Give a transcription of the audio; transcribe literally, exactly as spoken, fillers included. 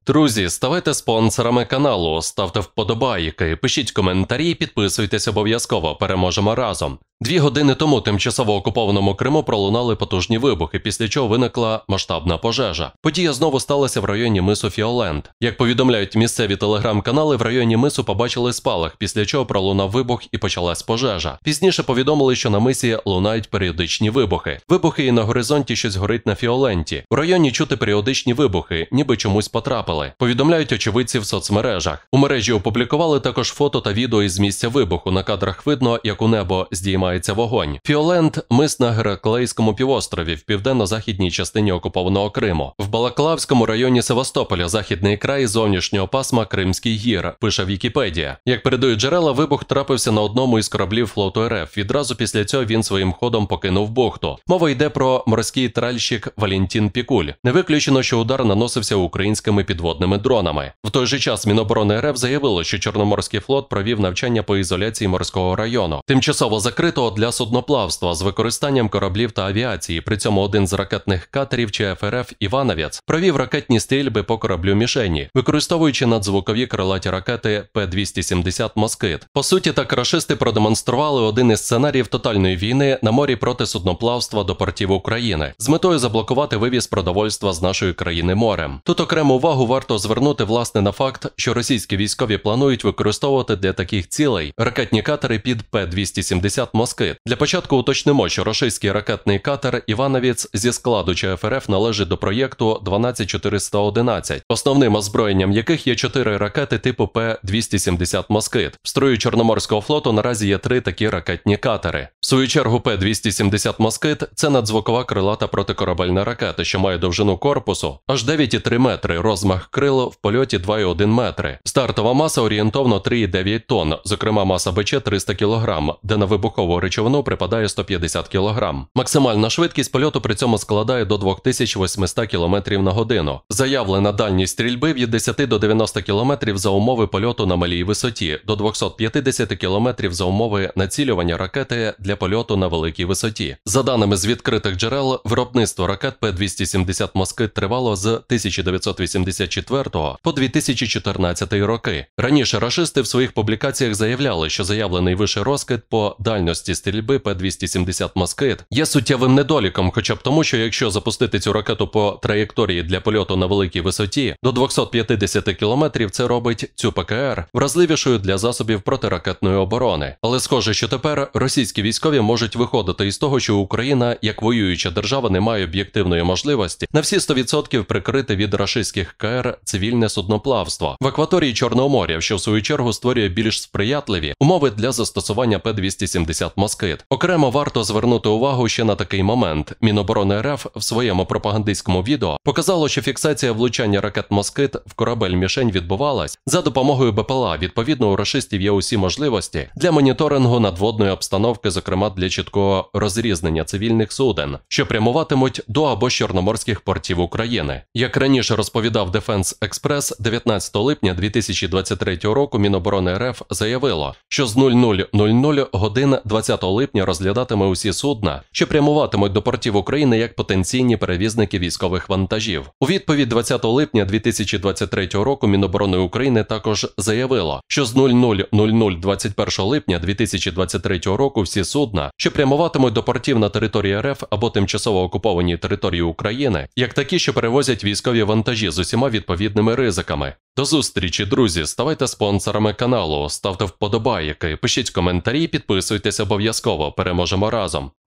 Друзі, ставайте спонсорами каналу, ставте вподобайки, пишіть коментарі, підписуйтесь обов'язково, переможемо разом. Дві години тому тимчасово окупованому Криму пролунали потужні вибухи, після чого виникла масштабна пожежа. Подія знову сталася в районі мису Фіолент. Як повідомляють місцеві телеграм-канали, в районі мису побачили спалах, після чого пролунав вибух і почалась пожежа. Пізніше повідомили, що на мисі лунають періодичні вибухи. Вибухи і на горизонті щось горить на Фіоленті. У районі чути періодичні вибухи, ніби чомусь потрапили. Повідомляють очевидці в соцмережах. У мережі опублікували також фото та відео із місця вибуху. На кадрах видно, як у небо здіймається вогонь. Фіолент – мис на Гераклейському півострові в південно-західній частині окупованого Криму. В Балаклавському районі Севастополя, західний край зовнішнього пасма Кримський гір, пише Вікіпедія. Як передають джерела, вибух трапився на одному із кораблів флоту РФ. Відразу після цього він своїм ходом покинув бухту. Мова йде про морський тральщик Валентин Пікуль. Не виключено, що удар наносився українськими підводними дронами. В той же час Міноборони РФ заявило, що Чорноморський флот провів навчання по ізоляції морського району, тимчасово закритого для судноплавства з використанням кораблів та авіації. При цьому один з ракетних катерів ЧФ РФ «Івановець» провів ракетні стрільби по кораблю мішені, використовуючи надзвукові крилаті ракети П двісті сімдесят «Москит». По суті, так рашисти продемонстрували один із сценаріїв тотальної війни на морі проти судноплавства до портів України, з метою заблокувати вивіз продовольства з нашої країни морем. Тут окрему увагу варто звернути власне на факт, що російські військові планують використовувати для таких цілей ракетні катери під П двісті сімдесят «Москит». Для початку уточнимо, що російський ракетний катер «Івановець» зі складу ЧФ РФ належить до проєкту дванадцять чотириста одинадцять, основним озброєнням яких є чотири ракети типу П двісті сімдесят «Москит». В строю Чорноморського флоту наразі є три такі ракетні катери. В свою чергу П двісті сімдесят «Москит» – це надзвукова крилата протикорабельна ракета, що має довжину корпусу аж дев'ять цілих три метри, розмах крил в польоті два цілих один метри. Стартова маса орієнтовно три цілих дев'ять тонн, зокрема маса БЧ триста кілограм, де на вибухову речовину припадає сто п'ятдесят кілограм. Максимальна швидкість польоту при цьому складає до двох тисяч восьмисот кілометрів на годину. Заявлена дальність стрільби від десяти до дев'яноста кілометрів за умови польоту на малій висоті, до двохсот п'ятдесят кілометрів за умови націлювання ракети для польоту на великій висоті. За даними з відкритих джерел, виробництво ракет П двісті сімдесят «Москит» тривало з тисяча дев'ятсот вісімдесят четвертого по дві тисячі чотирнадцятий роки. Раніше рашисти в своїх публікаціях заявляли, що заявлений вище розкид по дальності стрільби П двісті сімдесят «Москит» є суттєвим недоліком, хоча б тому, що якщо запустити цю ракету по траєкторії для польоту на великій висоті до двохсот п'ятдесят кілометрів, це робить цю ПКР вразливішою для засобів протиракетної оборони. Але схоже, що тепер російські військові можуть виходити із того, що Україна, як воююча держава, не має об'єктивної можливості на всі сто відсотків прикрити від рашистських КР цивільне судноплавство в акваторії Чорного моря, що в свою чергу створює більш сприятливі умови для застосування П двісті сімдесят «Москит». Окремо варто звернути увагу ще на такий момент. Міноборони РФ в своєму пропагандистському відео показало, що фіксація влучання ракет «Москит» в корабель-мішень відбувалась за допомогою БПЛА. Відповідно, у рашистів є усі можливості для моніторингу надводної обстановки, зокрема для чіткого розрізнення цивільних суден, що прямуватимуть до або з чорноморських портів України. Як раніше розповідав Defense Express, дев'ятнадцятого липня дві тисячі двадцять третього року Міноборони РФ заявило, що з нуль нуль нуль нуль годин двадцятого липня розглядатиме усі судна, що прямуватимуть до портів України як потенційні перевізники військових вантажів. У відповідь двадцятого липня дві тисячі двадцять третього року Міноборони України також заявило, що з нуль нуль нуль нуль двадцять першого липня дві тисячі двадцять третього року всі судна, що прямуватимуть до портів на території РФ або тимчасово окупованій території України, як такі, що перевозять військові вантажі з усіма відповідними ризиками. До зустрічі, друзі! Ставайте спонсорами каналу, ставте вподобайки, пишіть коментарі, підписуйтесь обов'язково, переможемо разом.